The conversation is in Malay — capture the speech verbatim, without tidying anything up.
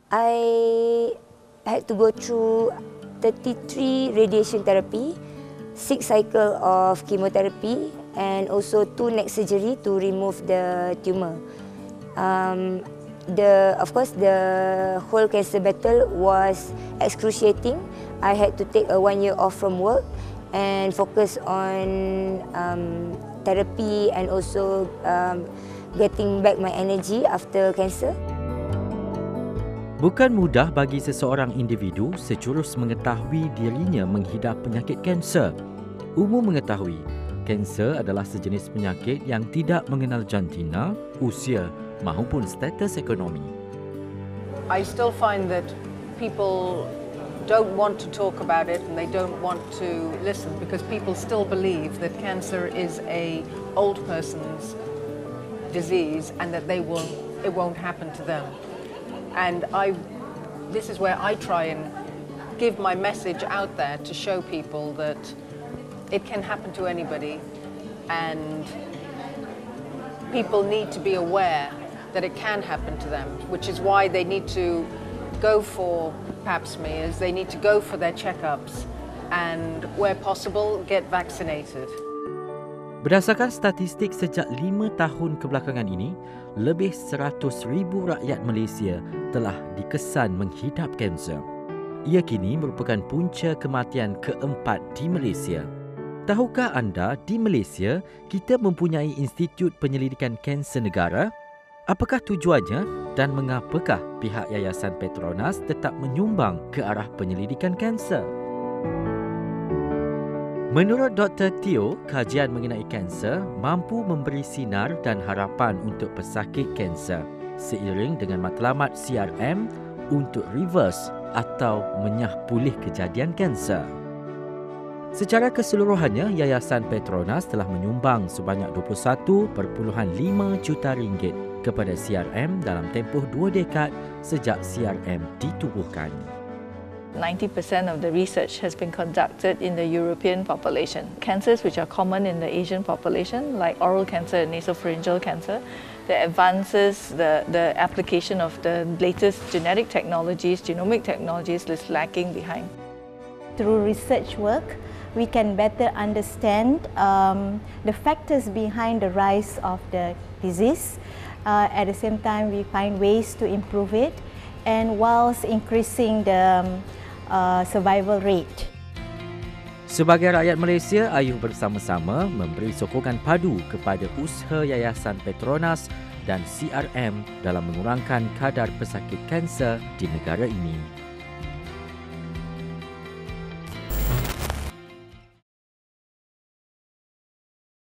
I had to go through thirty-three radiation therapy, six cycle of chemotherapy, and also two neck surgery to remove the tumor. Um, the of course the whole cancer battle was excruciating. I had to take a one year off from work and focus on um, therapy and also um, getting back my energy after cancer. Bukan mudah bagi seseorang individu sejurus mengetahui dirinya menghidap penyakit kanser. Umum mengetahui, kanser adalah sejenis penyakit yang tidak mengenal jantina, usia maupun status ekonomi. I still find that people don't want to talk about it and they don't want to listen because people still believe that cancer is a old person's disease and that they will it won't happen to them. And I this is where I try and give my message out there to show people that it can happen to anybody and people need to be aware that it can happen to them, which is why they need to go for pap smears, they need to go for their checkups and where possible get vaccinated. Berdasarkan statistik sejak lima tahun kebelakangan ini, lebih seratus ribu rakyat Malaysia telah dikesan menghidap kanser. Ia kini merupakan punca kematian keempat di Malaysia. Tahukah anda di Malaysia kita mempunyai Institut Penyelidikan Kanser Negara? Apakah tujuannya dan mengapakah pihak Yayasan Petronas tetap menyumbang ke arah penyelidikan kanser? Menurut Doktor Teo, kajian mengenai kanser mampu memberi sinar dan harapan untuk pesakit kanser seiring dengan matlamat C R M untuk reverse atau menyah pulih kejadian kanser. Secara keseluruhannya, Yayasan Petronas telah menyumbang sebanyak dua puluh satu perpuluhan lima juta ringgit kepada C R M dalam tempoh dua dekad sejak C R M ditubuhkan. ninety percent of the research has been conducted in the European population. Cancers which are common in the Asian population, like oral cancer and nasopharyngeal cancer, the advances, the, the application of the latest genetic technologies, genomic technologies is lacking behind. Through research work, we can better understand um, the factors behind the rise of the disease. Uh, at the same time, we find ways to improve it, and whilst increasing the um, uh, survival rate. Sebagai rakyat Malaysia, ayuh bersama-sama memberi sokongan padu kepada usaha Yayasan Petronas dan C R M dalam mengurangkan kadar pesakit kanser di negara ini.